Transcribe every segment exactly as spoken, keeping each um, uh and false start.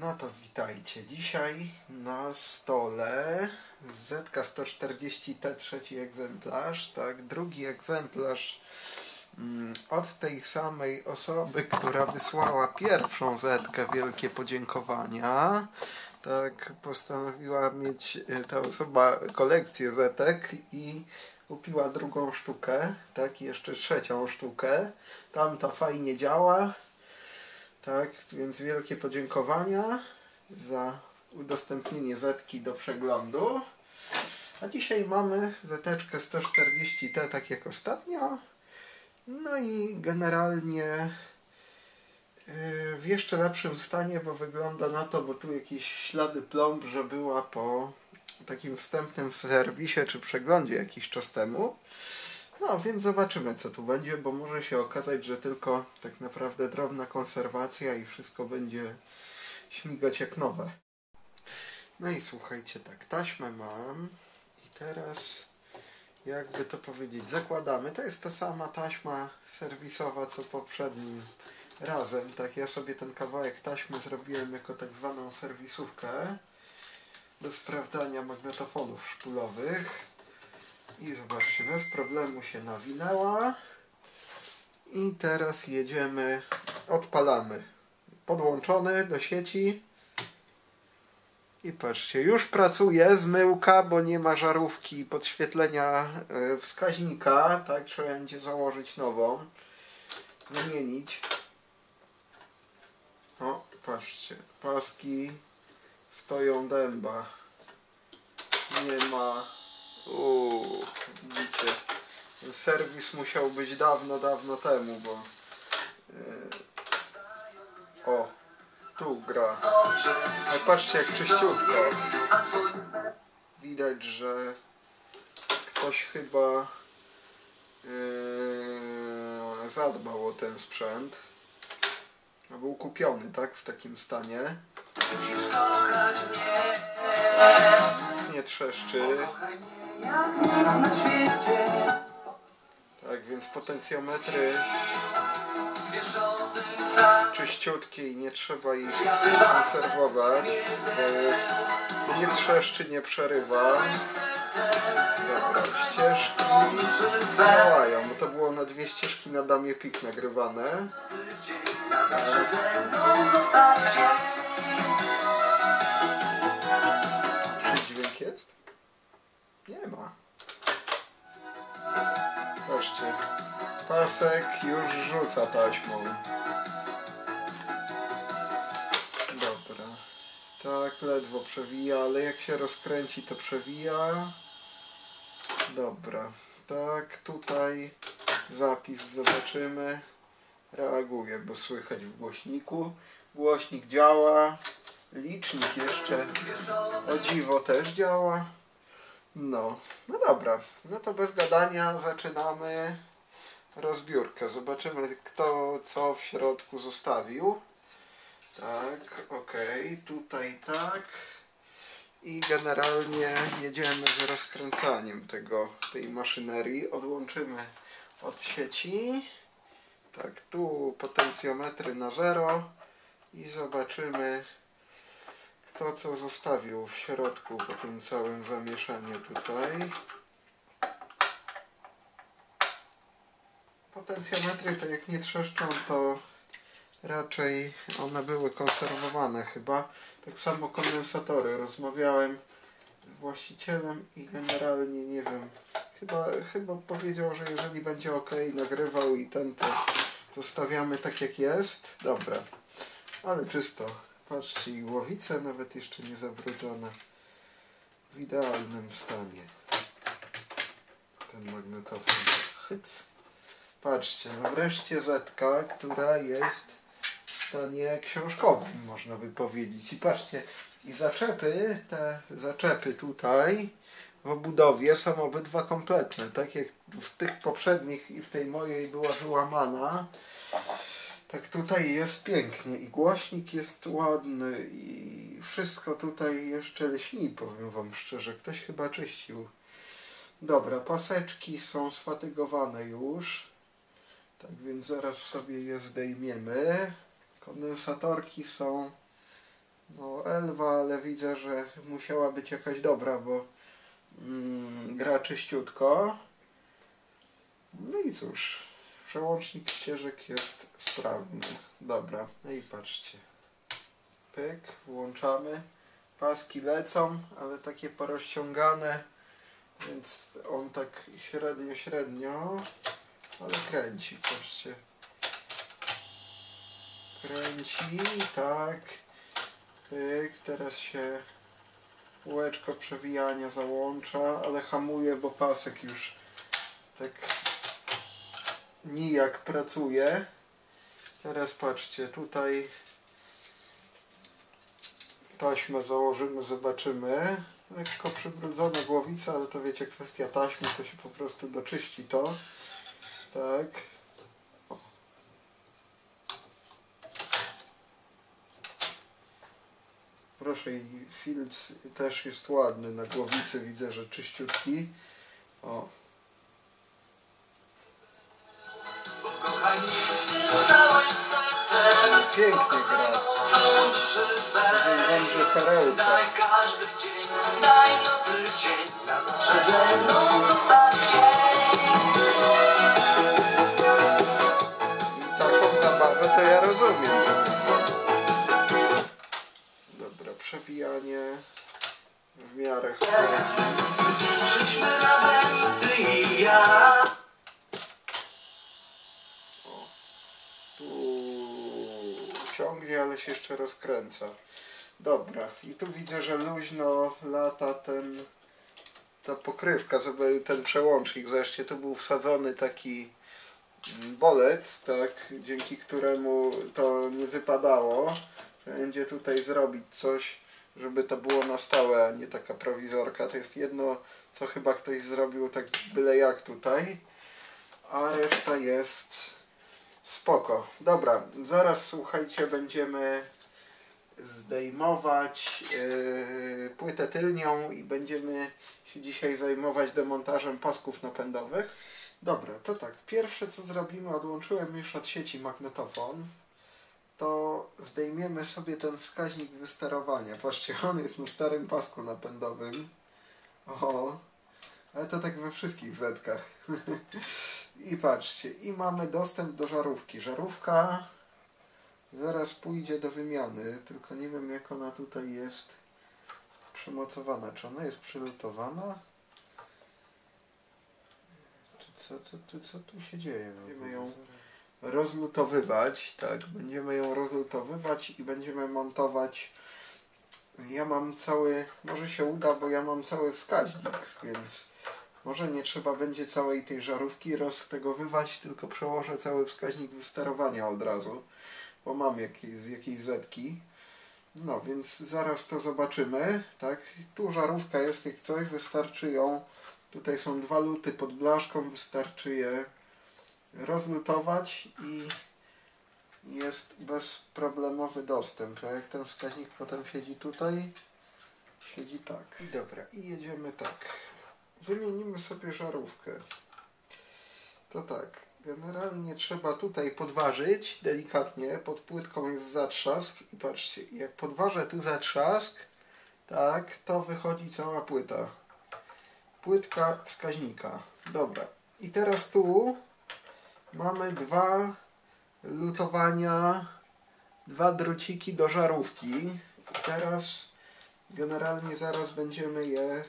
No to witajcie. Dzisiaj na stole Z K sto czterdzieści T trzeci egzemplarz, tak, drugi egzemplarz mm, od tej samej osoby, która wysłała pierwszą Zetkę. Wielkie podziękowania. Tak, postanowiła mieć ta osoba kolekcję Zetek i kupiła drugą sztukę, tak, i jeszcze trzecią sztukę. Tamta fajnie działa. Tak, więc wielkie podziękowania za udostępnienie Zetki do przeglądu. A dzisiaj mamy Zeteczkę sto czterdzieści T, tak jak ostatnio. No i generalnie w jeszcze lepszym stanie, bo wygląda na to, bo tu jakieś ślady plomb, że była po takim wstępnym serwisie czy przeglądzie jakiś czas temu. No, więc zobaczymy, co tu będzie, bo może się okazać, że tylko tak naprawdę drobna konserwacja i wszystko będzie śmigać jak nowe. No i słuchajcie, tak, taśmę mam i teraz, jakby to powiedzieć, zakładamy. To jest ta sama taśma serwisowa, co poprzednim razem. Tak, ja sobie ten kawałek taśmy zrobiłem jako tak zwaną serwisówkę do sprawdzania magnetofonów szpulowych. I zobaczcie, bez problemu się nawinęła. I teraz jedziemy, odpalamy. Podłączony do sieci. I patrzcie, już pracuje zmyłka, bo nie ma żarówki podświetlenia wskaźnika. Tak, trzeba będzie założyć nową. Wymienić. O, patrzcie, paski stoją dęba. Nie ma... Uuu, widzicie, ten serwis musiał być dawno, dawno temu, bo yy, o, tu gra. Ale patrzcie, jak czyściutko. Widać, że ktoś chyba yy, zadbał o ten sprzęt. Był kupiony, tak, w takim stanie. Nic nie trzeszczy. Tak, więc potencjometry czyściutkie i nie trzeba ich konserwować, bo jest, nie trzeszczy, nie przerywa. Dobra, ścieżki działają, bo to było na dwie ścieżki na Damie Pik nagrywane. Tak. Czy dźwięk jest? Nie ma. Patrzcie, pasek już rzuca taśmą. Dobra. Tak, ledwo przewija, ale jak się rozkręci, to przewija. Dobra. Tak, tutaj zapis zobaczymy. Reaguje, bo słychać w głośniku. Głośnik działa. Licznik jeszcze, o dziwo, też działa. No, no dobra, no to bez gadania zaczynamy rozbiórkę. Zobaczymy, kto co w środku zostawił. Tak, okej, okay. Tutaj tak. I generalnie jedziemy z rozkręcaniem tego, tej maszynerii. Odłączymy od sieci. Tak, tu potencjometry na zero. I zobaczymy, kto co zostawił w środku po tym całym zamieszaniu tutaj. Potencjometry to jak nie trzeszczą, to raczej one były konserwowane chyba. Tak samo kondensatory. Rozmawiałem z właścicielem i generalnie nie wiem. Chyba, chyba powiedział, że jeżeli będzie ok, nagrywał i ten, to zostawiamy tak jak jest. Dobra, ale czysto. Patrzcie, i głowice nawet jeszcze nie zabrudzone. W idealnym stanie. Ten magnetofon. Hyc. Patrzcie, no wreszcie Zetka, która jest w stanie książkowym, można by powiedzieć. I patrzcie, i zaczepy, te zaczepy tutaj w obudowie są obydwa kompletne. Tak jak w tych poprzednich i w tej mojej była wyłamana. Tak tutaj jest pięknie i głośnik jest ładny i wszystko tutaj jeszcze lśni, powiem wam szczerze. Ktoś chyba czyścił. Dobra, paseczki są sfatygowane już. Tak więc zaraz sobie je zdejmiemy. Kondensatorki są no Elwa, ale widzę, że musiała być jakaś dobra, bo mm, gra czyściutko. No i cóż, przełącznik ścieżek jest sprawny. Dobra, no i patrzcie. Pyk, włączamy. Paski lecą, ale takie porozciągane, więc on tak średnio, średnio, ale kręci, patrzcie. Kręci, tak. Pyk, teraz się kółeczko przewijania załącza, ale hamuje, bo pasek już tak nijak pracuje. Teraz patrzcie, tutaj taśmę założymy, zobaczymy. Lekko przybrudzona głowica, ale to wiecie, kwestia taśmy, to się po prostu doczyści to. Tak. O. Proszę, i filc też jest ładny na głowicy, widzę, że czyściutki. O. Pięknie gra. Powiem wam, że perełka. Daj każdy dzień, daj nocy dzień, na zawsze ze mną zostań. I taką zabawę to ja rozumiem. Dobra, przewijanie w miarę chodzi. Żyliśmy razem, ty i ja. Ciągnie, ale się jeszcze rozkręca. Dobra, i tu widzę, że luźno lata ten ta pokrywka, żeby ten przełącznik. Zresztą tu był wsadzony taki bolec, tak, dzięki któremu to nie wypadało. Będzie tutaj zrobić coś, żeby to było na stałe, a nie taka prowizorka. To jest jedno, co chyba ktoś zrobił tak byle jak tutaj, a reszta jest spoko. Dobra, zaraz słuchajcie, będziemy zdejmować yy, płytę tylnią i będziemy się dzisiaj zajmować demontażem pasków napędowych. Dobra, to tak, pierwsze co zrobimy, odłączyłem już od sieci magnetofon, to zdejmiemy sobie ten wskaźnik wysterowania. Patrzcie, on jest na starym pasku napędowym. O, ale to tak we wszystkich zetkach. I patrzcie, i mamy dostęp do żarówki. Żarówka zaraz pójdzie do wymiany, tylko nie wiem jak ona tutaj jest przymocowana. Czy ona jest przylutowana? Czy co, co, co, co tu się dzieje? Będziemy ją rozlutowywać, tak, będziemy ją rozlutowywać i będziemy montować. Ja mam cały, może się uda, bo ja mam cały wskaźnik, więc może nie trzeba będzie całej tej żarówki roztegowywać, tylko przełożę cały wskaźnik wysterowania od razu, bo mam jakieś, z jakiejś zetki. No, więc zaraz to zobaczymy, tak. Tu żarówka jest jak coś, wystarczy ją, tutaj są dwa luty pod blaszką, wystarczy je rozlutować i jest bezproblemowy dostęp. A jak ten wskaźnik potem siedzi tutaj, siedzi tak. I dobra, i jedziemy tak. Wymienimy sobie żarówkę. To tak, generalnie trzeba tutaj podważyć delikatnie, pod płytką jest zatrzask i patrzcie, jak podważę tu zatrzask, tak, to wychodzi cała płyta. Płytka wskaźnika. Dobra, i teraz tu mamy dwa lutowania, dwa druciki do żarówki. I teraz generalnie zaraz będziemy je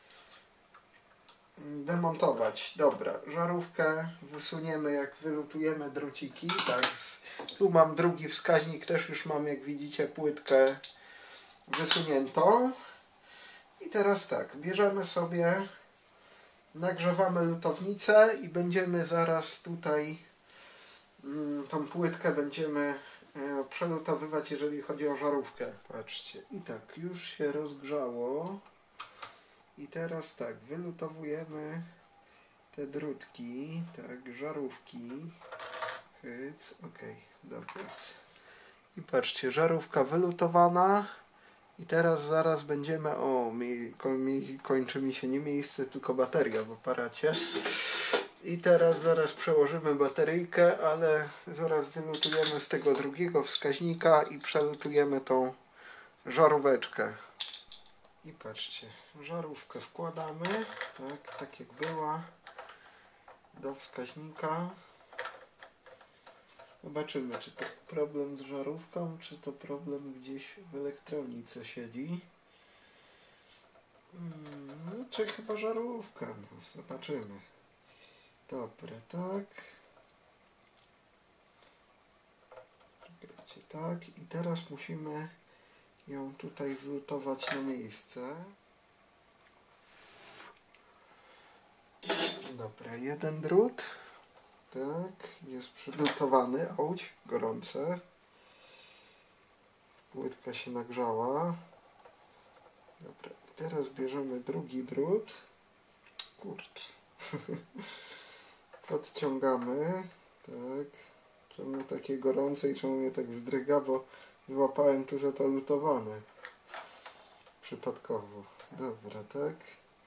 demontować. Dobra, żarówkę wysuniemy, jak wylutujemy druciki. Tak, tu mam drugi wskaźnik, też już mam, jak widzicie, płytkę wysuniętą. I teraz tak, bierzemy sobie, nagrzewamy lutownicę i będziemy zaraz tutaj mm, tą płytkę będziemy e, przelutowywać, jeżeli chodzi o żarówkę. Patrzcie, i tak, już się rozgrzało. I teraz tak, wylutowujemy te drutki, tak, żarówki. Hyc, ok, dobra. I patrzcie, żarówka wylutowana. I teraz zaraz będziemy, o, mi, mi, kończy mi się nie miejsce, tylko bateria w aparacie. I teraz zaraz przełożymy bateryjkę, ale zaraz wylutujemy z tego drugiego wskaźnika i przelutujemy tą żaróweczkę. I patrzcie, żarówkę wkładamy, tak, tak jak była, do wskaźnika. Zobaczymy, czy to problem z żarówką, czy to problem gdzieś w elektronice siedzi. Hmm, czy chyba żarówka, no, zobaczymy. Dobra, tak. Czekajcie, tak. I teraz musimy ją tutaj wlutować na miejsce. Dobra, jeden drut. Tak, jest przylutowany. Auć, gorące. Płytka się nagrzała. Dobra, i teraz bierzemy drugi drut. Kurczę. Podciągamy. Tak. Czemu takie gorące i czemu mnie tak wzdryga, bo złapałem tu za to lutowane. Przypadkowo. Dobra, tak.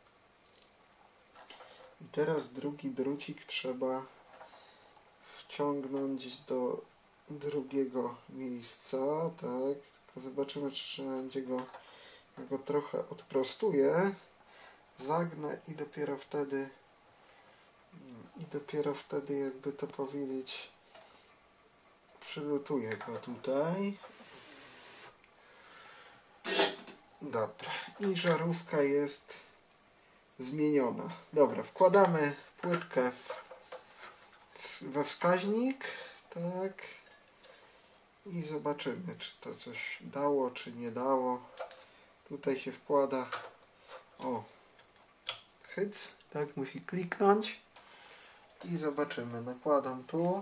I teraz drugi drucik trzeba wciągnąć do drugiego miejsca, tak. Tylko zobaczymy, czy będzie go, ja go trochę odprostuję, zagnę i dopiero wtedy i dopiero wtedy, jakby to powiedzieć, przylutuję go tutaj. Dobra. I żarówka jest zmieniona. Dobra, wkładamy płytkę w, w, we wskaźnik. Tak. I zobaczymy, czy to coś dało, czy nie dało. Tutaj się wkłada. O. Hyc. Tak, musi kliknąć. I zobaczymy. Nakładam tu.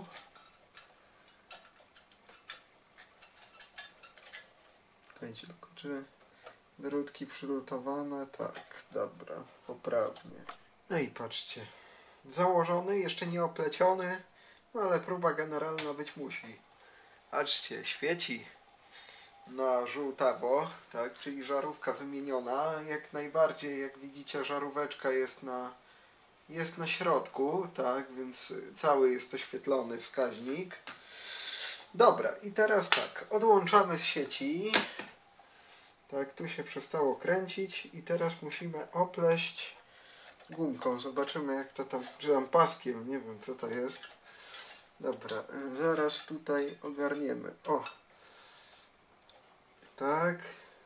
Czekajcie, tylko czy drutki przylutowane? Tak, dobra, poprawnie. No i patrzcie, założony, jeszcze nie opleciony, no ale próba generalna być musi. Patrzcie, świeci na żółtawo, tak, czyli żarówka wymieniona. Jak najbardziej, jak widzicie, żaróweczka jest na, jest na środku, tak, więc cały jest oświetlony wskaźnik. Dobra, i teraz tak, odłączamy z sieci. Tak, tu się przestało kręcić i teraz musimy opleść gumką. Zobaczymy, jak to tam, czy tam paskiem, nie wiem co to jest. Dobra, zaraz tutaj ogarniemy. O! Tak.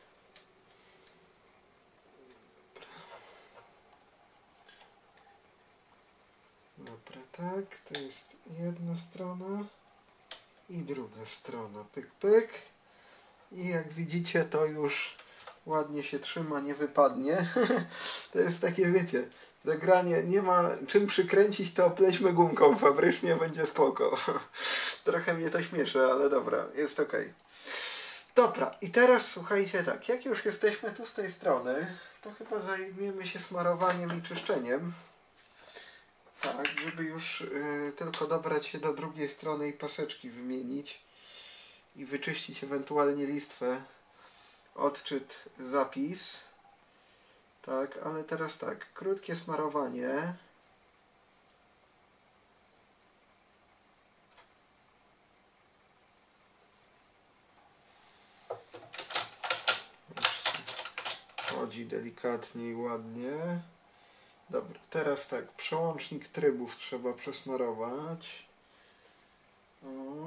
Dobra, tak. To jest jedna strona i druga strona. Pyk, pyk. I jak widzicie, to już ładnie się trzyma, nie wypadnie. To jest takie, wiecie, zagranie, nie ma czym przykręcić, to oplećmy gumką fabrycznie, będzie spoko. Trochę mnie to śmieszy, ale dobra, jest ok. Dobra, i teraz słuchajcie tak, jak już jesteśmy tu z tej strony, to chyba zajmiemy się smarowaniem i czyszczeniem. Tak, żeby już yy, tylko dobrać się do drugiej strony i paseczki wymienić. I wyczyścić ewentualnie listwę, odczyt, zapis. Tak, ale teraz tak, krótkie smarowanie. Chodzi delikatnie i ładnie. Dobra, teraz tak, przełącznik trybów trzeba przesmarować. O.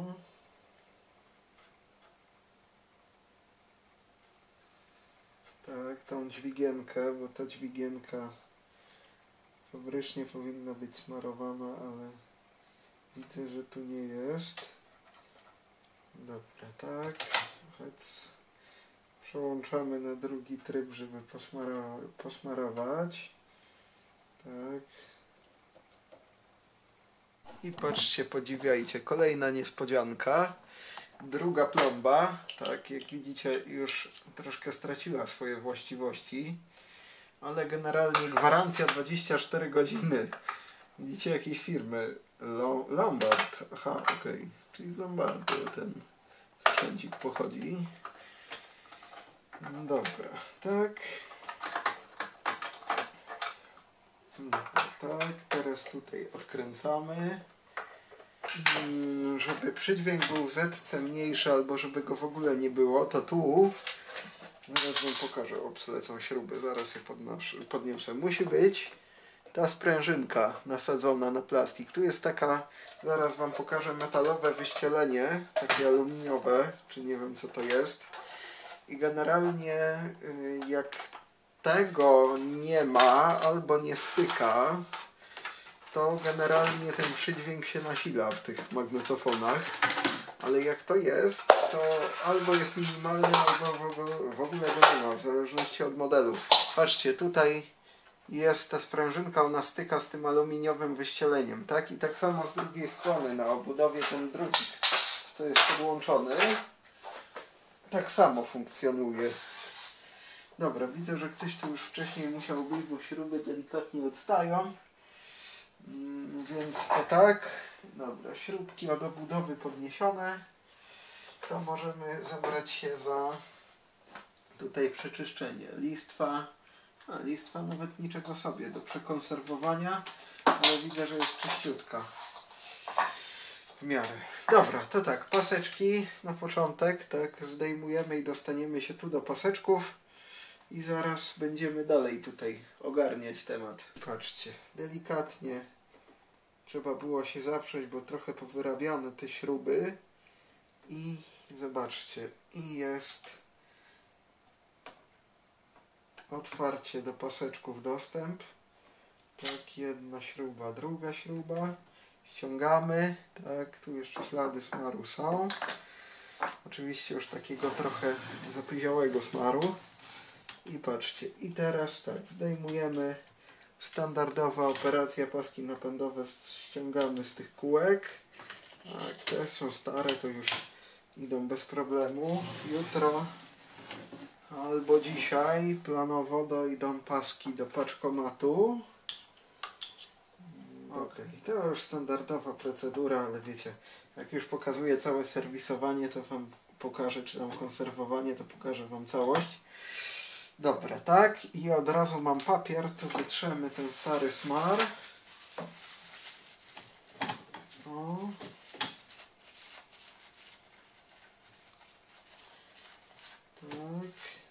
Tak, tą dźwigienkę, bo ta dźwigienka fabrycznie powinna być smarowana, ale widzę, że tu nie jest. Dobra, tak. Chodź. Przełączamy na drugi tryb, żeby posmaro posmarować. Tak. I patrzcie, podziwiajcie, kolejna niespodzianka. Druga plomba, tak, jak widzicie, już troszkę straciła swoje właściwości, ale generalnie gwarancja dwadzieścia cztery godziny. Widzicie, jakiej firmy? Lombard. Aha, okej. Okay. Czyli z Lombardu ten sprzęcik pochodzi. Dobra, tak. Dobra, tak. Teraz tutaj odkręcamy. Żeby przydźwięk był w zetce mniejszy, albo żeby go w ogóle nie było, to tu Zaraz wam pokażę, ops, lecą śruby, zaraz je podnoszę, podniosę. Musi być ta sprężynka nasadzona na plastik. Tu jest taka, zaraz wam pokażę, metalowe wyścielenie, takie aluminiowe, czy nie wiem co to jest. I generalnie jak tego nie ma albo nie styka, to generalnie ten przydźwięk się nasila w tych magnetofonach. Ale jak to jest, to albo jest minimalny, albo w ogóle, w ogóle go nie ma, w zależności od modelu. Patrzcie, tutaj jest ta sprężynka, ona styka z tym aluminiowym wyścieleniem, tak? I tak samo z drugiej strony na obudowie ten drucik, co jest podłączony, tak samo funkcjonuje. Dobra, widzę, że ktoś tu już wcześniej musiał być, bo śruby delikatnie odstają. Mm, więc to tak. Dobra, śrubki od obudowy podniesione. To możemy zabrać się za tutaj przeczyszczenie listwa. A listwa nawet niczego sobie do przekonserwowania, ale widzę, że jest czyściutka w miarę. Dobra, to tak, paseczki na początek, tak, zdejmujemy i dostaniemy się tu do paseczków i zaraz będziemy dalej tutaj ogarniać temat. Patrzcie, delikatnie trzeba było się zaprzeć, bo trochę powyrabiane te śruby i zobaczcie, i jest otwarcie do paseczków dostęp. Tak, jedna śruba, druga śruba. Ściągamy. Tak, tu jeszcze ślady smaru są. Oczywiście już takiego trochę zapyziałego smaru. I patrzcie, i teraz tak, zdejmujemy. Standardowa operacja, paski napędowe ściągamy z tych kółek. Tak, te są stare, to już idą bez problemu. Jutro albo dzisiaj planowo dojdą paski do paczkomatu. Ok, to już standardowa procedura, ale wiecie, jak już pokazuję całe serwisowanie, to wam pokażę, czy tam konserwowanie, to pokażę wam całość. Dobra, tak, i od razu mam papier, to wytrzemy ten stary smar. O. Tak.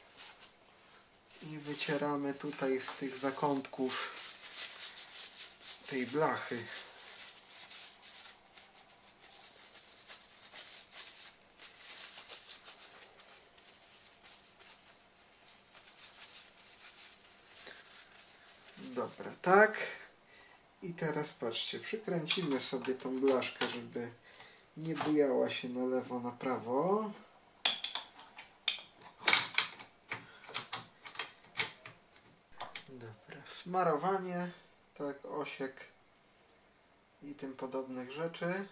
I wycieramy tutaj z tych zakątków tej blachy. Dobra, tak. I teraz patrzcie, przykręcimy sobie tą blaszkę, żeby nie bujała się na lewo, na prawo. Dobra, smarowanie, tak, osiek i tym podobnych rzeczy.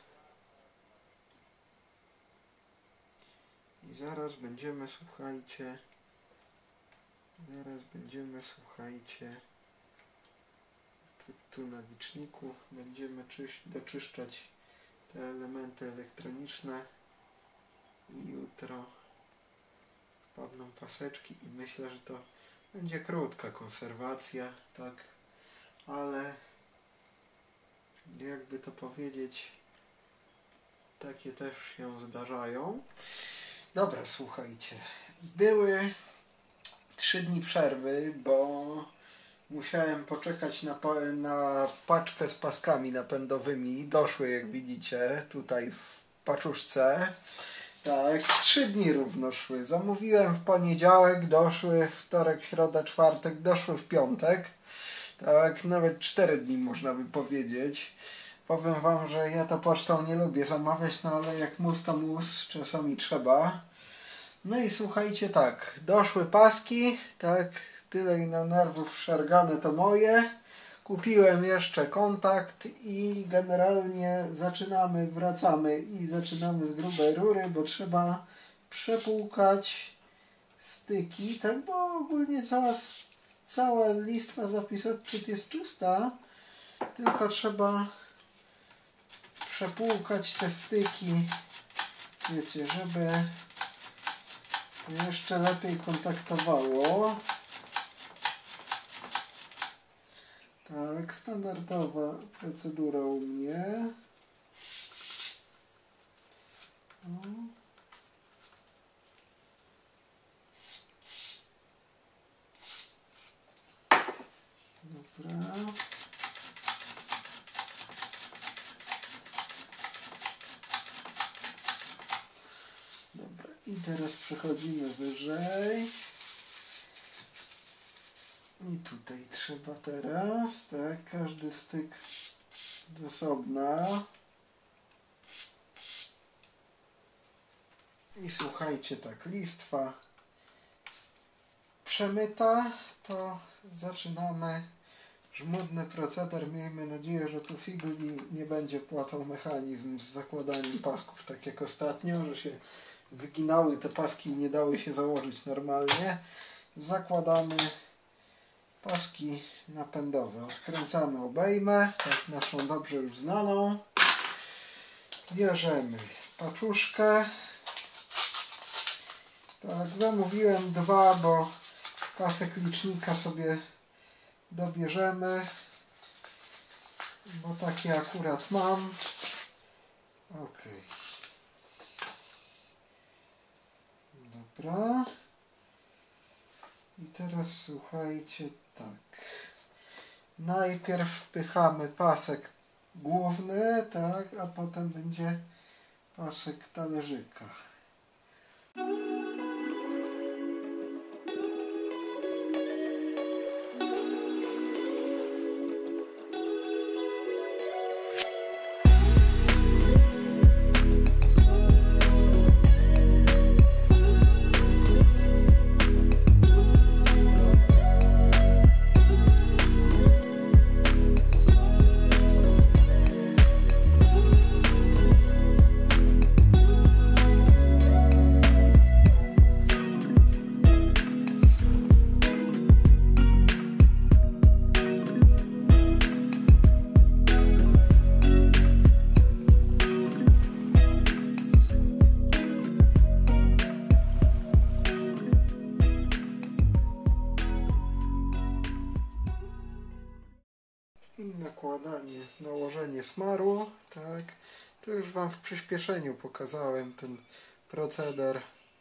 I zaraz będziemy, słuchajcie, zaraz będziemy, słuchajcie, tu, tu na liczniku będziemy czyś, doczyszczać te elementy elektroniczne i jutro wpadną paseczki i myślę, że to będzie krótka konserwacja, tak, ale jakby to powiedzieć, takie też się zdarzają. Dobra, słuchajcie, były trzy dni przerwy, bo musiałem poczekać na, pa na paczkę z paskami napędowymi. Doszły, jak widzicie, tutaj w paczuszce. Tak, trzy dni równo szły. Zamówiłem w poniedziałek, doszły wtorek, środa, czwartek, doszły w piątek. Tak, nawet cztery dni można by powiedzieć. Powiem wam, że ja to pocztą nie lubię zamawiać, no ale jak mus to mus, czasami trzeba. No i słuchajcie, tak, doszły paski, tak, tyle i na nerwów szargane to moje. Kupiłem jeszcze kontakt i generalnie zaczynamy, wracamy i zaczynamy z grubej rury, bo trzeba przepłukać styki, tak, bo ogólnie cała, cała listwa zapis odczyt jest czysta, tylko trzeba przepłukać te styki, wiecie, żeby to jeszcze lepiej kontaktowało. Tak, standardowa procedura u mnie. O. Dobra. Dobra, i teraz przechodzimy wyżej. I tutaj trzeba teraz, tak, każdy styk z osobna. I słuchajcie, tak, listwa przemyta, to zaczynamy żmudny proceder. Miejmy nadzieję, że tu figli nie będzie płatał mechanizm z zakładaniem pasków, tak jak ostatnio, że się wyginały te paski i nie dały się założyć normalnie. Zakładamy paski napędowe. Odkręcamy obejmę, tak naszą dobrze już znaną. Bierzemy paczuszkę. Tak, zamówiłem dwa, bo pasek licznika sobie dobierzemy, bo takie akurat mam. Ok. Dobra. I teraz słuchajcie, tak. Najpierw wpychamy pasek główny, tak, a potem będzie pasek talerzyka. I nakładanie, nałożenie smaru, tak. To już Wam w przyspieszeniu pokazałem ten proceder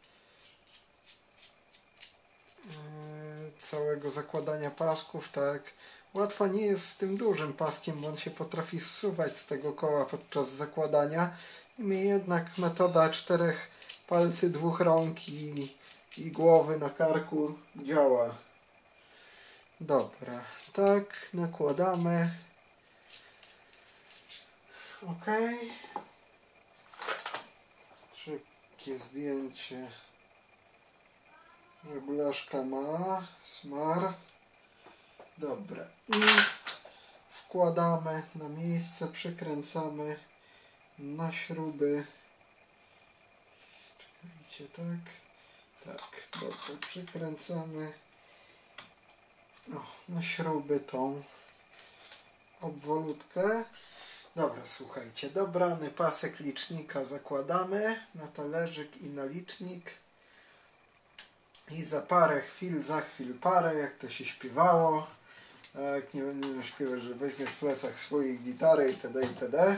yy, całego zakładania pasków, tak. Łatwo nie jest z tym dużym paskiem, bo on się potrafi zsuwać z tego koła podczas zakładania. Niemniej jednak metoda czterech palcy, dwóch rąk i, i głowy na karku działa. Dobra, tak, nakładamy. Ok. Szybkie zdjęcie, że blaszka ma smar. Dobra, i wkładamy na miejsce, przykręcamy na śruby. Czekajcie, tak. Tak, dobra, przykręcamy o, na śruby tą obwolutkę. Dobra, słuchajcie, dobrany pasek licznika zakładamy na talerzyk i na licznik. I za parę chwil, za chwil parę, jak to się śpiewało. Jak nie będziemy śpiewać, że weźmiesz w plecach swojej gitary itd. itd.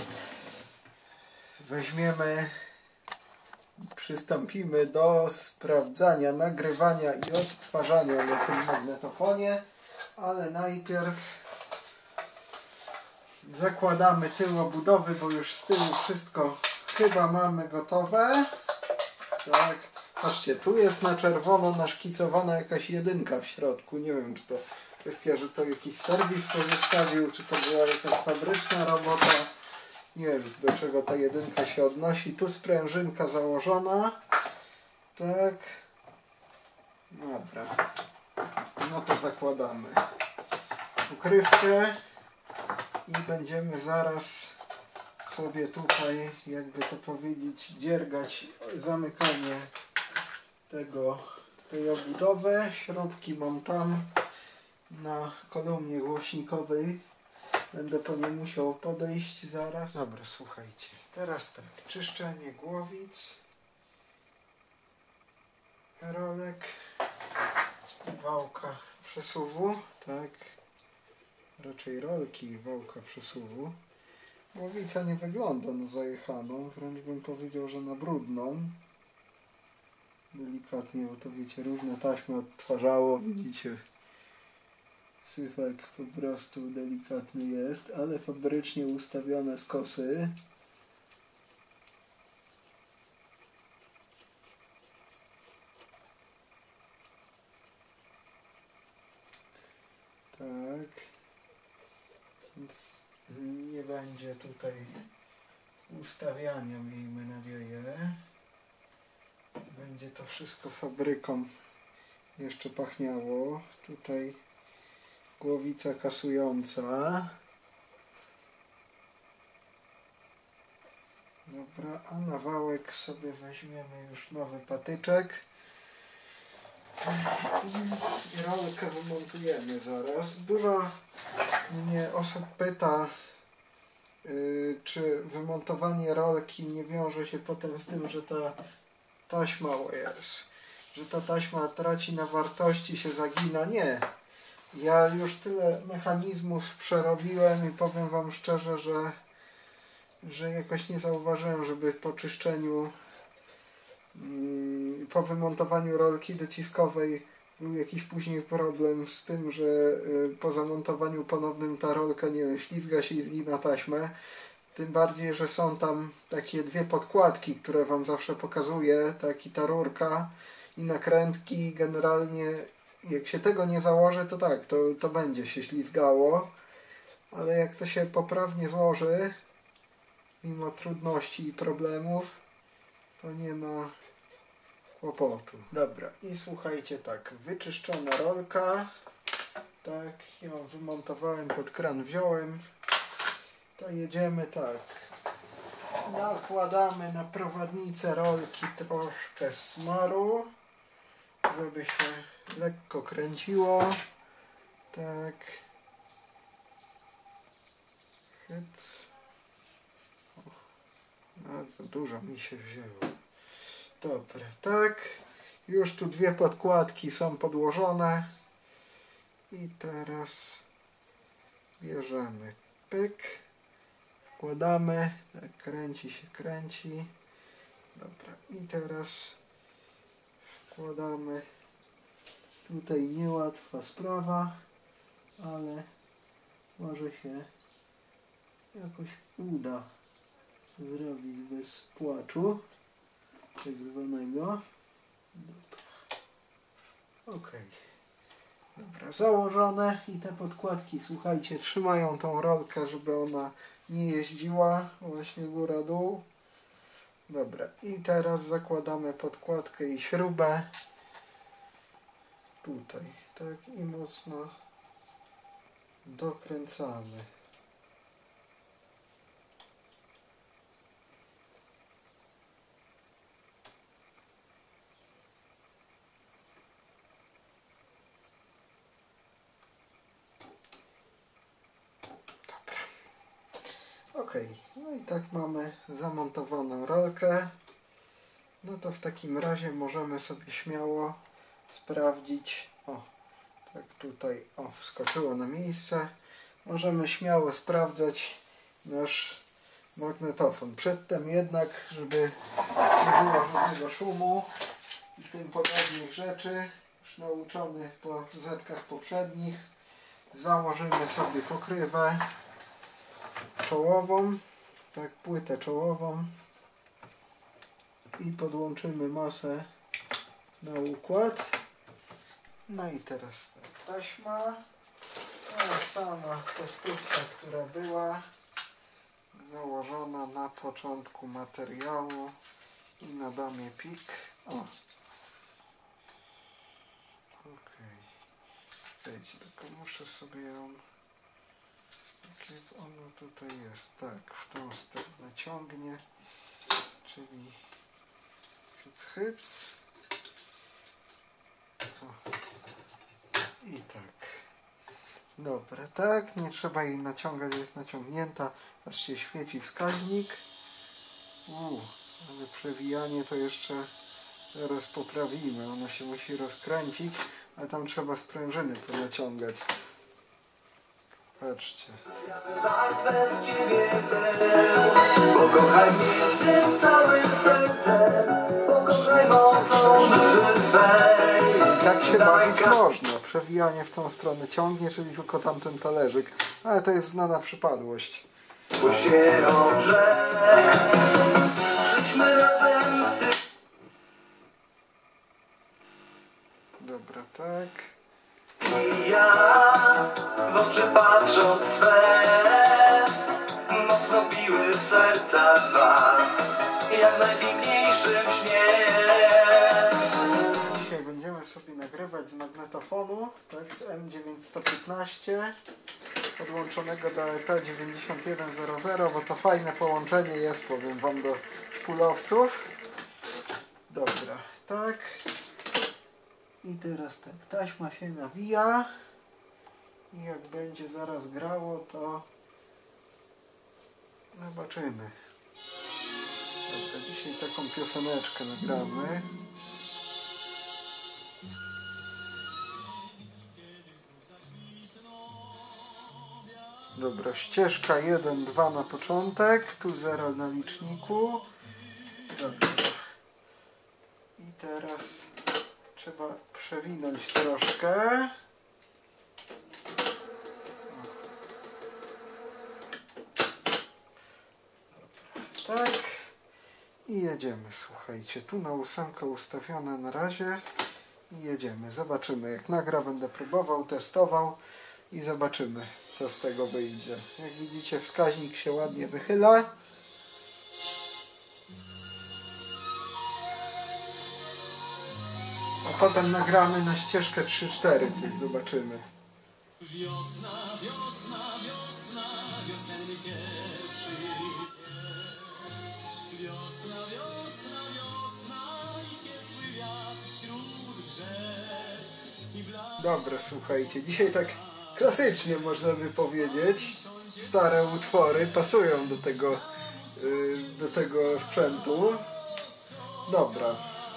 Weźmiemy, przystąpimy do sprawdzania, nagrywania i odtwarzania na tym magnetofonie, ale najpierw zakładamy tył obudowy, bo już z tyłu wszystko chyba mamy gotowe. Tak, patrzcie, tu jest na czerwono naszkicowana jakaś jedynka w środku. Nie wiem, czy to kwestia, że to jakiś serwis pozostawił, czy to była jakaś fabryczna robota. Nie wiem, do czego ta jedynka się odnosi. Tu sprężynka założona. Tak. Dobra. No to zakładamy ukrywkę i będziemy zaraz sobie tutaj, jakby to powiedzieć, dziergać zamykanie tego, tej obudowy. Śrubki mam tam na kolumnie głośnikowej. Będę po nie musiał podejść zaraz. Dobra, słuchajcie. Teraz tak. Czyszczenie głowic. Rolek. Wałka przesuwu. Tak. Raczej rolki i wałka przesuwu. Głowica nie wygląda na zajechaną. Wręcz bym powiedział, że na brudną. Delikatnie, bo to wiecie, różne taśmy odtwarzało. Widzicie. Syfek po prostu delikatny jest, ale fabrycznie ustawione skosy. Tak. Więc nie będzie tutaj ustawiania, miejmy nadzieję. Będzie to wszystko fabryką jeszcze pachniało. Tutaj głowica kasująca. Dobra, a na wałek sobie weźmiemy już nowy patyczek. I rolkę wymontujemy zaraz. Dużo mnie osób pyta, yy, czy wymontowanie rolki nie wiąże się potem z tym, że ta taśma jest, że ta taśma traci na wartości, się zagina. Nie. Ja już tyle mechanizmów przerobiłem i powiem wam szczerze, że, że jakoś nie zauważyłem, żeby po czyszczeniu, yy, po wymontowaniu rolki dociskowej był jakiś później problem z tym, że yy, po zamontowaniu ponownym ta rolka, nie wiem, ślizga się i zgina taśmę. Tym bardziej, że są tam takie dwie podkładki, które wam zawsze pokazuję, tak, i ta rurka i nakrętki. Generalnie jak się tego nie założy, to tak, to, to będzie się ślizgało, ale jak to się poprawnie złoży, mimo trudności i problemów, to nie ma kłopotu. Dobra, i słuchajcie, tak, wyczyszczona rolka, tak, ją wymontowałem, pod kran wziąłem. To jedziemy tak. Nakładamy na prowadnicę rolki troszkę smaru, żeby się lekko kręciło. Tak. Hyc. A za dużo mi się wzięło. Dobra, tak. Już tu dwie podkładki są podłożone. I teraz bierzemy pyk. Wkładamy, tak, kręci się, kręci. Dobra, i teraz wkładamy. Tutaj niełatwa sprawa, ale może się jakoś uda zrobić bez płaczu, tak zwanego. Dobra. Ok. Dobra, założone i te podkładki, słuchajcie, trzymają tą rolkę, żeby ona nie jeździła właśnie góra-dół. Dobra, i teraz zakładamy podkładkę i śrubę tutaj, tak, i mocno dokręcamy. Ok, no i tak mamy zamontowaną rolkę. No to w takim razie możemy sobie śmiało sprawdzić. O, tak tutaj, o, wskoczyło na miejsce. Możemy śmiało sprawdzać nasz magnetofon. Przedtem jednak, żeby nie było żadnego szumu i tym podobnych rzeczy, już nauczony po zetkach poprzednich, założymy sobie pokrywę czołową, tak, płytę czołową i podłączymy masę na układ. No i teraz ta taśma, ta sama testówka, która była założona na początku materiału i nadamy pik. O, ok, wiecie, tylko muszę sobie ją, jak ono tutaj jest, tak, w tą stronę ciągnie, czyli hyc, hyc. O. I tak. Dobra, tak, nie trzeba jej naciągać, jest naciągnięta. Patrzcie, świeci wskaźnik. Uuu, ale przewijanie to jeszcze zaraz poprawimy. Ono się musi rozkręcić, ale tam trzeba sprężyny to naciągać. Patrzcie. Tak bez ciebie był, pokochaj mnie z tym całym sercem, pokochaj mocą duszy swej. I tak się bawić można. Przewijanie w tą stronę ciągnie, czyli tylko tamten talerzyk. Ale to jest znana przypadłość. Tu się ogrze, żyćmy razem ty. Dobra, tak. I ja w oczy patrząc swe, mocno biły w serca dwa, jak w najpiękniejszym śnie. Dzisiaj będziemy sobie nagrywać z magnetofonu, tak, z M dziewięćset piętnaście podłączonego do E T dziewięćdziesiąt jeden zero zero, bo to fajne połączenie jest, powiem wam, do szpulowców. Dobra, tak. I teraz tak, taśma się nawija i jak będzie zaraz grało, to zobaczymy. Dobra, dzisiaj taką pioseneczkę nagramy. Dobra, ścieżka jeden dwa na początek, tu zero na liczniku. Dobra. I teraz trzeba przewinąć troszkę. Tak. I jedziemy, słuchajcie. Tu na ósemkę ustawione na razie. I jedziemy. Zobaczymy. Jak nagra, będę próbował, testował i zobaczymy, co z tego wyjdzie. Jak widzicie, wskaźnik się ładnie wychyla. A potem nagramy na ścieżkę trzy cztery, coś zobaczymy. Wiosna, wiosna, wiosna, wiosenny pierwszy Wiosna, wiosna, wiosna i ciepły wiatr wśród drzew i blask. Dobra, słuchajcie, dzisiaj tak klasycznie można by powiedzieć. Stare utwory pasują do tego, yy, do tego sprzętu. Dobra.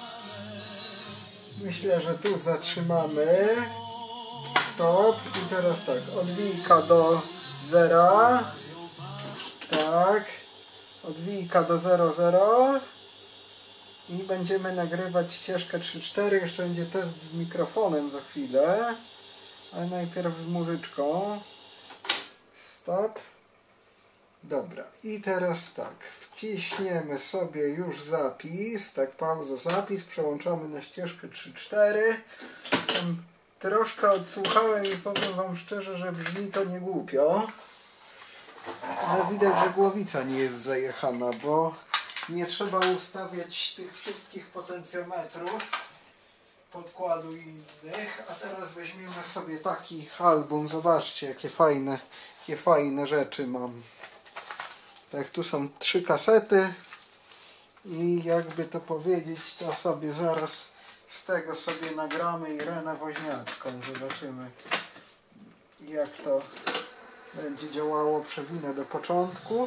Myślę, że tu zatrzymamy. Stop. I teraz tak, odwijka do zera. Tak. Odwijka do zero zero. I będziemy nagrywać ścieżkę trzy cztery. Jeszcze będzie test z mikrofonem za chwilę. Ale najpierw z muzyczką. Stop. Dobra. I teraz tak. Wciśniemy sobie już zapis. Tak, pauza, zapis. Przełączamy na ścieżkę trzy cztery. Tam troszkę odsłuchałem i powiem wam szczerze, że brzmi to nie głupio. Ale widać, że głowica nie jest zajechana, bo nie trzeba ustawiać tych wszystkich potencjometrów, podkładu i innych. A teraz weźmiemy sobie taki album. Zobaczcie, jakie fajne, jakie fajne rzeczy mam. Tak, tu są trzy kasety i jakby to powiedzieć, to sobie zaraz z tego sobie nagramy Irenę Woźniacką. Zobaczymy, jak to będzie działało. Przewinę do początku.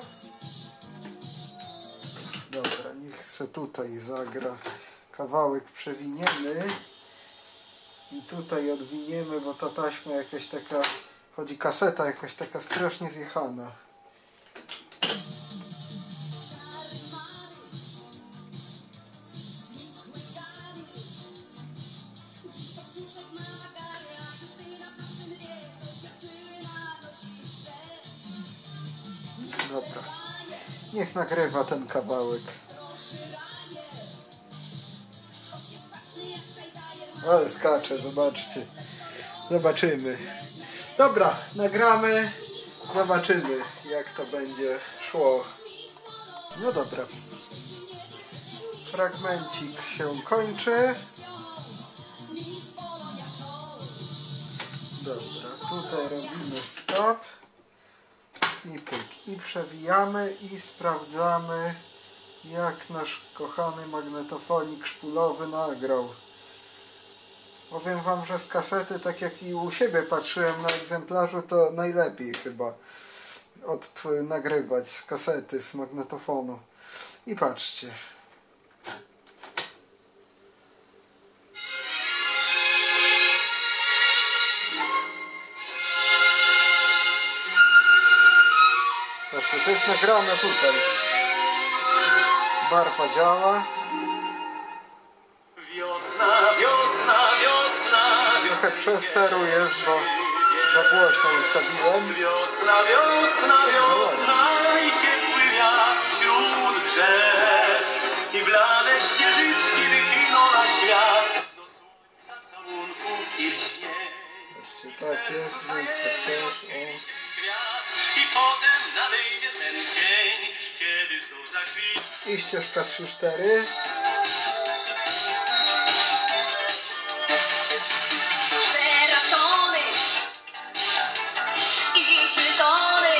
Dobra, niech se tutaj zagra kawałek, przewiniemy i tutaj odwiniemy, bo ta taśma jakaś taka, chodzi kaseta jakaś taka strasznie zjechana. Dobra, niech nagrywa ten kawałek. Ale skacze, zobaczcie. Zobaczymy. Dobra, nagramy. Zobaczymy, jak to będzie szło. No dobra. Fragmencik się kończy. Dobra, tutaj robimy stop. I pyk. I przewijamy i sprawdzamy, jak nasz kochany magnetofonik szpulowy nagrał. Powiem wam, że z kasety, tak jak i u siebie patrzyłem na egzemplarzu, to najlepiej chyba od nagrywać z kasety, z magnetofonu. I patrzcie. Patrzcie, to jest nagrane tutaj. Barwa działa. Wiosna, wiosna, wiosna, Trochę przesteru jest, bo za głośno ustawiłem. wiosna, wiosna, wiosna i ciepły wiatr wśród drzew i blade śnieżyczki wykiną na świat do słońca całunków i lśnień. Patrzcie, tak jest, dźwięk, tak jest, o. I potem nadejdzie ten dzień, kiedy znów zakwitnie. I ścieżka trzy cztery. Seratony i Hiltony.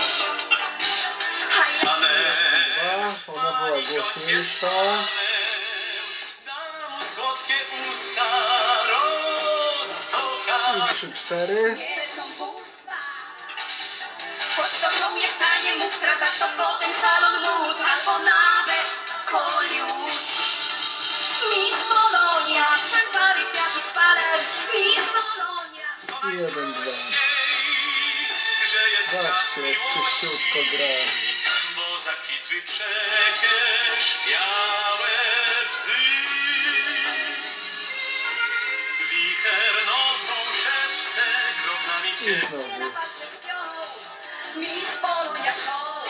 Dwa, ona była głośniejsza. Dam mu słodkie usta rozkocha. I trzy cztery. Nie są pusta. Choć to show jest tanie, mustra za to potem salon mód, albo nawet Hollywood. Miss Polonia, fanfary, kwiaty, szpaler. Miss Polonia. I jeden, dwa. Że jest czas Zobaczcie, jak czyściutko gra. bo zakwitły przecież białe bzy. Wicher nocą szepce, kroplami I cię. znowu. Miss Polonia show.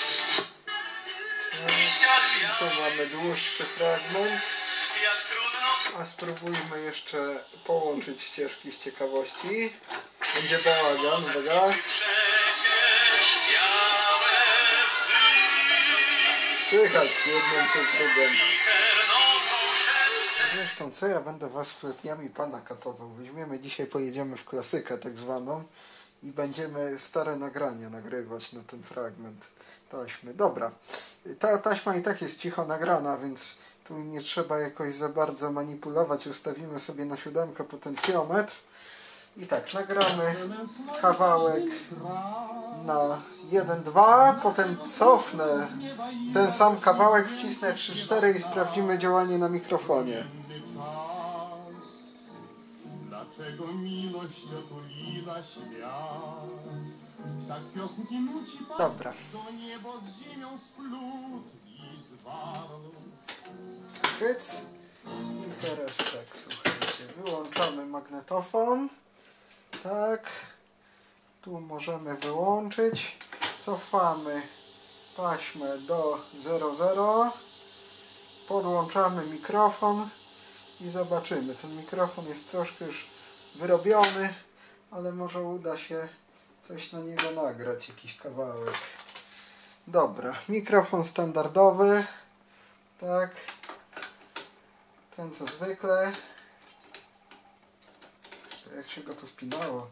Tu mamy dłuższy fragment. Jak trudno A spróbujmy jeszcze połączyć ścieżki z ciekawości. Będzie bałagan, uwaga. przecież białe bzy. Słychać jednym przez drugim. Wicher nocą szepce. Zresztą co ja będę was fletniami pana katował. Weźmiemy dzisiaj, pojedziemy w klasykę tak zwaną i będziemy stare nagrania nagrywać na ten fragment taśmy. Dobra, ta taśma i tak jest cicho nagrana, więc tu nie trzeba jakoś za bardzo manipulować. Ustawimy sobie na siódemkę potencjometr i tak nagramy kawałek na jeden dwa, potem cofnę ten sam kawałek, wcisnę trzy cztery i sprawdzimy działanie na mikrofonie. Dlaczego miłość otuliła świat? Tak piosenki nuci pan, Dobra. do niebo z ziemią splótł i zwarł. Hyc. I teraz tak, słuchajcie, wyłączamy magnetofon. Tak. Tu możemy wyłączyć. Cofamy taśmę do zero zero. Podłączamy mikrofon i zobaczymy. Ten mikrofon jest troszkę już wyrobiony, ale może uda się coś na niego nagrać, jakiś kawałek. Dobra, mikrofon standardowy. Tak. Ten co zwykle. Jak się go tu wpinało.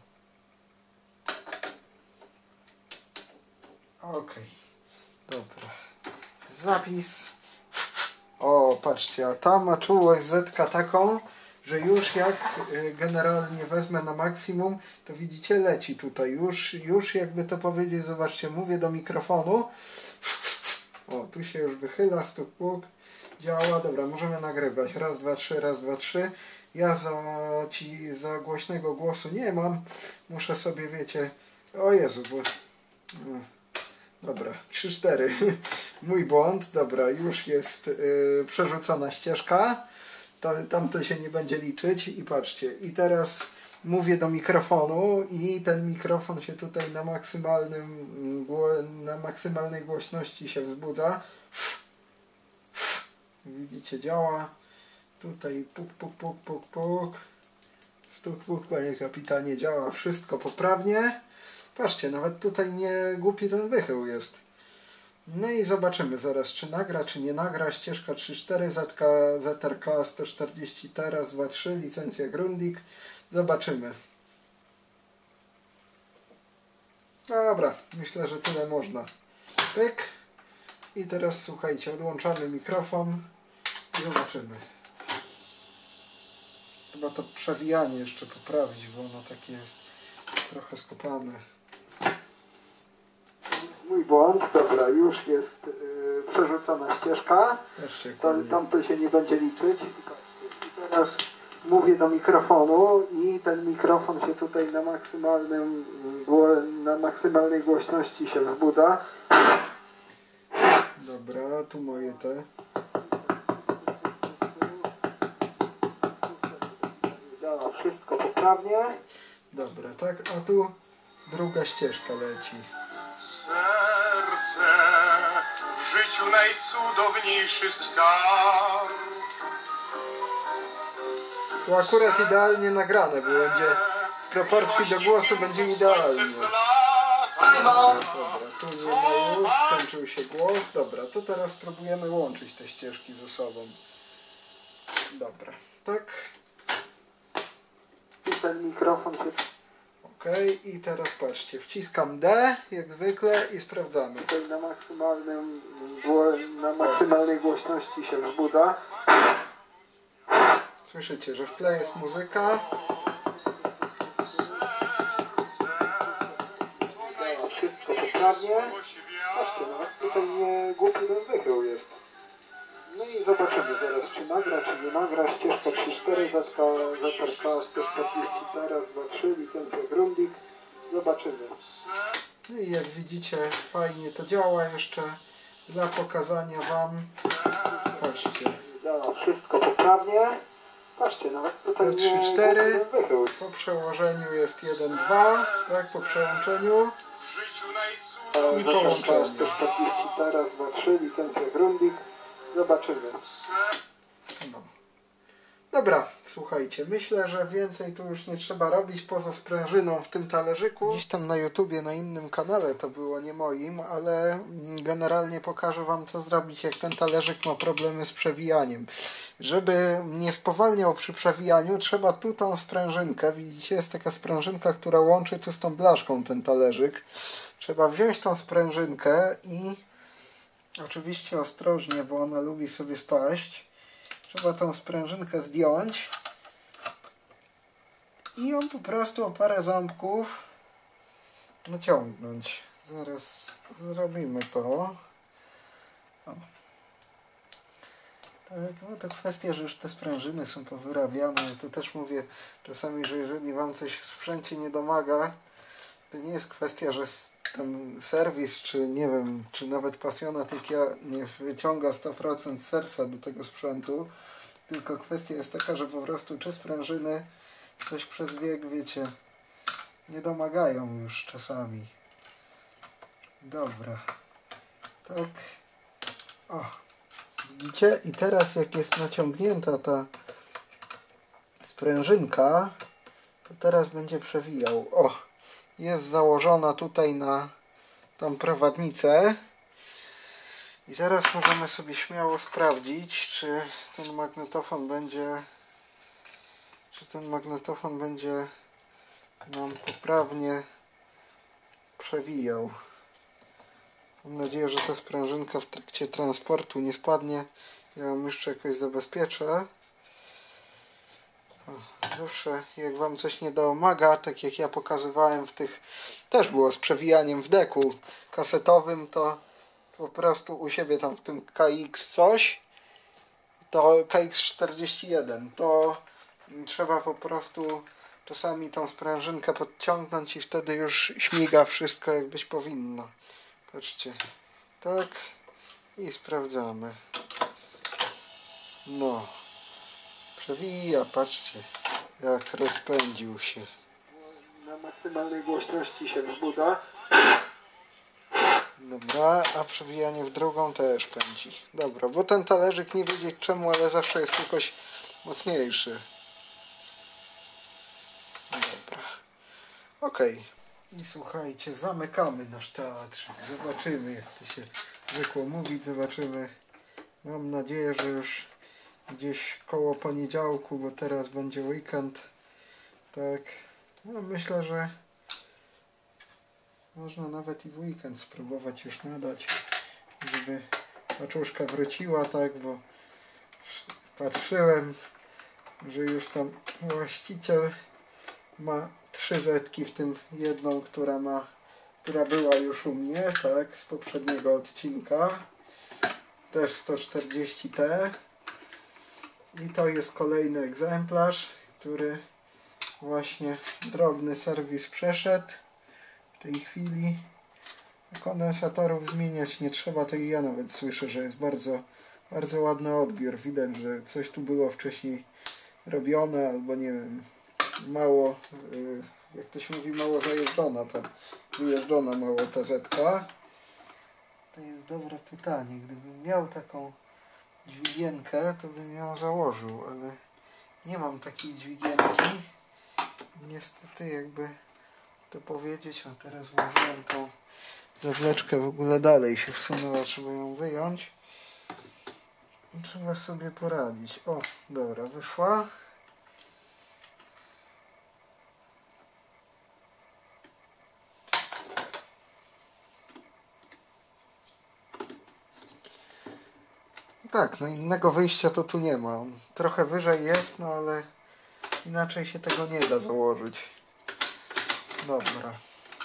Ok. Dobra. Zapis. O, patrzcie, a ta ma czułość zetka taką, że już jak generalnie wezmę na maksimum, to widzicie, leci tutaj. Już, już jakby to powiedzieć, zobaczcie, mówię do mikrofonu. O, tu się już wychyla, stuk puk. Działa, dobra, możemy nagrywać. Raz, dwa, trzy, raz, dwa, trzy. Ja za, ci, za głośnego głosu nie mam. Muszę sobie, wiecie... O Jezu, bo... No. Dobra, trzy cztery. Mój błąd. Dobra, już jest yy, przerzucona ścieżka. To, tamto się nie będzie liczyć. I patrzcie, i teraz mówię do mikrofonu i ten mikrofon się tutaj na maksymalnym na maksymalnej głośności się wzbudza. Widzicie, działa. Tutaj puk, puk, puk, puk, puk. Stuk, puk, panie kapitanie, działa wszystko poprawnie. Patrzcie, nawet tutaj nie głupi ten wychył jest. No i zobaczymy zaraz, czy nagra, czy nie nagra. Ścieżka trzy cztery, Z R K sto czterdzieści T, raz, dwa, trzy, licencja Grundig. Zobaczymy. Dobra, myślę, że tyle można. Pyk. I teraz słuchajcie, odłączamy mikrofon i zobaczymy. Chyba to przewijanie jeszcze poprawić, bo ono takie trochę skopane. Mój błąd, dobra, już jest yy, przerzucona ścieżka. Tam, tamto się nie będzie liczyć. I teraz mówię do mikrofonu i ten mikrofon się tutaj na maksymalnym na maksymalnej głośności się wzbudza. Dobra, tu moje te. Działa wszystko poprawnie. Dobra, tak, a tu druga ścieżka leci. Serce w życiu najcudowniejszy skarb. Tu akurat idealnie nagrane, bo będzie w proporcji do głosu będzie idealnie. Dobra, tu nie ma już, skończył się głos. Dobra, to teraz spróbujemy łączyć te ścieżki ze sobą. Dobra, tak. I ten mikrofon się... Ok, i teraz patrzcie, wciskam D jak zwykle i sprawdzamy. Tutaj na maksymalnym, na maksymalnej głośności się wzbudza. Słyszycie, że w tle jest muzyka. Działa wszystko poprawnie. Patrzcie, nawet tutaj nie głupi ten wychył jest. No i zobaczymy zaraz, czy nagra, czy nie nagra. Ścieżka trzy cztery, Z K sto czterdzieści T, raz, dwa, trzy, licencja Grundig. Zobaczymy. No i jak widzicie, fajnie to działa jeszcze dla pokazania wam. Patrzcie. Działa wszystko poprawnie. Patrzcie, nawet tutaj trzy cztery, po przełożeniu jest jeden dwa, tak, po przełączeniu i połączeniu. sto czterdzieści T, raz, dwa, trzy, licencja Grundig. Zobaczymy. No. Dobra, słuchajcie, myślę, że więcej tu już nie trzeba robić poza sprężyną w tym talerzyku. Gdzieś tam na YouTubie, na innym kanale to było, nie moim, ale generalnie pokażę wam, co zrobić, jak ten talerzyk ma problemy z przewijaniem. Żeby nie spowalniał przy przewijaniu, trzeba tu tą sprężynkę, widzicie, jest taka sprężynka, która łączy tu z tą blaszką ten talerzyk. Trzeba wziąć tą sprężynkę i oczywiście ostrożnie, bo ona lubi sobie spaść. Trzeba tą sprężynkę zdjąć i ją po prostu o parę ząbków naciągnąć. Zaraz zrobimy to. O. Tak, no to kwestia, że już te sprężyny są powyrabiane. Ja to też mówię czasami, że jeżeli wam coś w sprzęcie nie domaga, to nie jest kwestia, że ten serwis, czy nie wiem, czy nawet pasjonat jak ja nie wyciąga sto procent serca do tego sprzętu, tylko kwestia jest taka, że po prostu czy sprężyny coś przez wiek, wiecie, nie domagają już czasami. Dobra. Tak. O. Widzicie? I teraz jak jest naciągnięta ta sprężynka, to teraz będzie przewijał. O! Jest założona tutaj na tą prowadnicę. I teraz możemy sobie śmiało sprawdzić, czy ten magnetofon będzie czy ten magnetofon będzie nam poprawnie przewijał. Mam nadzieję, że ta sprężynka w trakcie transportu nie spadnie. Ja ją jeszcze jakoś zabezpieczę. O, zawsze jak wam coś nie domaga, tak jak ja pokazywałem w tych, też było z przewijaniem w deku kasetowym, to po prostu u siebie tam w tym K X coś, to K X czterdzieści jeden, to trzeba po prostu czasami tą sprężynkę podciągnąć i wtedy już śmiga wszystko jak być powinno. Patrzcie, tak i sprawdzamy. No, przewija, patrzcie jak rozpędził się. Na maksymalnej głośności się wzbudza. Dobra, a przewijanie w drugą też pędzi. Dobra, bo ten talerzyk nie wiedzieć czemu, ale zawsze jest jakoś mocniejszy. Dobra. Ok. I słuchajcie, zamykamy nasz teatr. Zobaczymy, jak to się zwykło mówić. Zobaczymy. Mam nadzieję, że już gdzieś koło poniedziałku, bo teraz będzie weekend. Tak. No, myślę, że można nawet i w weekend spróbować już nadać, żeby paczuszka wróciła, tak, bo patrzyłem, że już tam właściciel ma trzy zetki, w tym jedną, która ma, która była już u mnie, tak, z poprzedniego odcinka, też sto czterdzieści T i to jest kolejny egzemplarz, który właśnie drobny serwis przeszedł w tej chwili. Kondensatorów zmieniać nie trzeba, to i ja nawet słyszę, że jest bardzo, bardzo ładny odbiór. Widać, że coś tu było wcześniej robione, albo nie wiem, mało, jak to się mówi, mało zajeżdżona, ta wyjeżdżona mało ta zetka. To jest dobre pytanie. Gdybym miał taką dźwigienkę, to bym ją założył, ale nie mam takiej dźwigienki. Niestety, jakby to powiedzieć, a teraz włożyłem tą zawleczkę w ogóle dalej się wsunęła, trzeba ją wyjąć i trzeba sobie poradzić. O, dobra, wyszła. Tak, no innego wyjścia to tu nie ma. On trochę wyżej jest, no ale inaczej się tego nie da założyć. Dobra.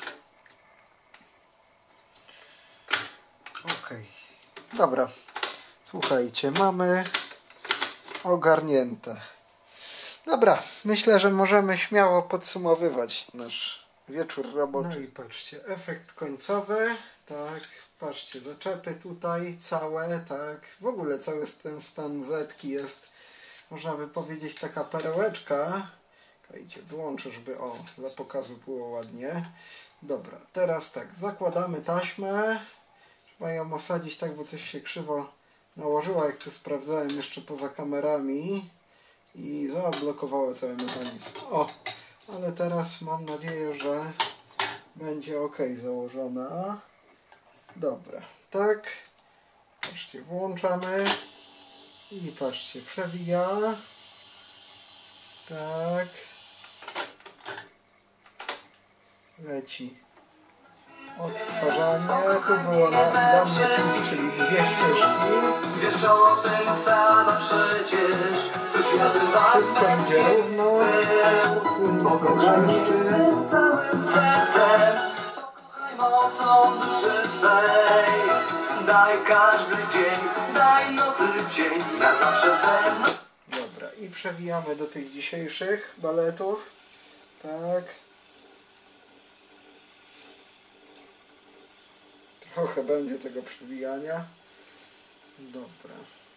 Okej. Dobra. Słuchajcie, mamy ogarnięte. Dobra, myślę, że możemy śmiało podsumowywać nasz wieczór roboczy. No i patrzcie, efekt końcowy. Tak, patrzcie, zaczepy tutaj całe, tak. W ogóle cały ten stan zetki jest, można by powiedzieć, taka perełeczka. Czekajcie, wyłączę, żeby o, dla pokazu było ładnie. Dobra, teraz tak, zakładamy taśmę. Trzeba ją osadzić tak, bo coś się krzywo nałożyło, jak to sprawdzałem jeszcze poza kamerami. I zablokowało cały mechanizm. O, ale teraz mam nadzieję, że będzie ok założona. Dobra, tak. Patrzcie, włączamy. I patrzcie, przewija. Tak. Leci. Odtwarzanie. Tu było na, dla mnie pik, czyli dwie ścieżki. Wszystko idzie równo. Tu nic nie trzeszczy. Mocą duszy swej, daj każdy dzień, daj nocy w dzień, na zawsze ze mną. Dobra, i przewijamy do tych dzisiejszych baletów. Tak. Trochę będzie tego przewijania. Dobra.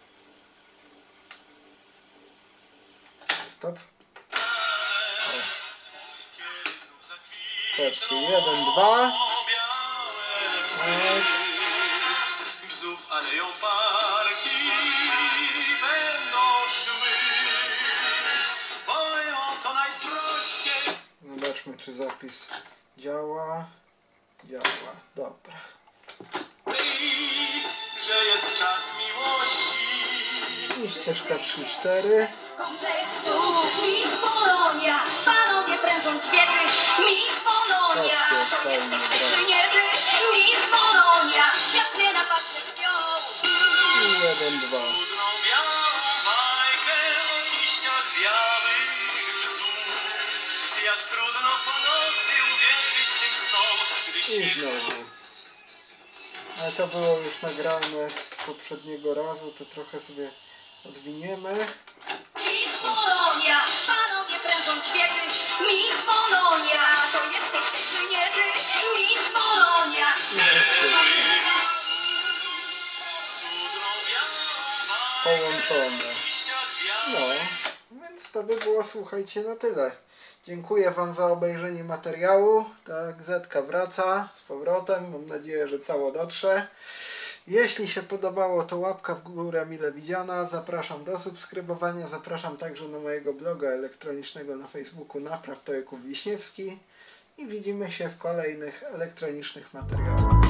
Stop. O. Patrzcie, jeden, dwa. Bzów aleją parki będą szły, poją to najprościej. Zobaczmy, czy zapis działa. Działa, dobra. Że jest czas miłości. I ścieżka trzy cztery. Miss Polonia, panowie prężą kwiety. Miss Polonia, to jesteś czy nie ty? Miss Polonia, świat mnie na patrze śpią. I jeden, dwa. Cudną białą bajkę o liściach białych bzów. Jak trudno po nocy uwierzyć tym snom, gdy I śnieg. znowu. Ale to było już nagrane z poprzedniego razu, to trochę sobie odwiniemy. Miss Polonia, panowie prężą kwiety. Miss Polonia, to jesteś ty czy nie ty? Miss Polonia. Połączone. No, więc to by było, słuchajcie, na tyle. Dziękuję Wam za obejrzenie materiału. Tak, Zetka wraca z powrotem. Mam nadzieję, że cało dotrze. Jeśli się podobało, to łapka w górę mile widziana. Zapraszam do subskrybowania. Zapraszam także na mojego bloga elektronicznego na Facebooku Napraw to Jakub Wiśniewski. I widzimy się w kolejnych elektronicznych materiałach.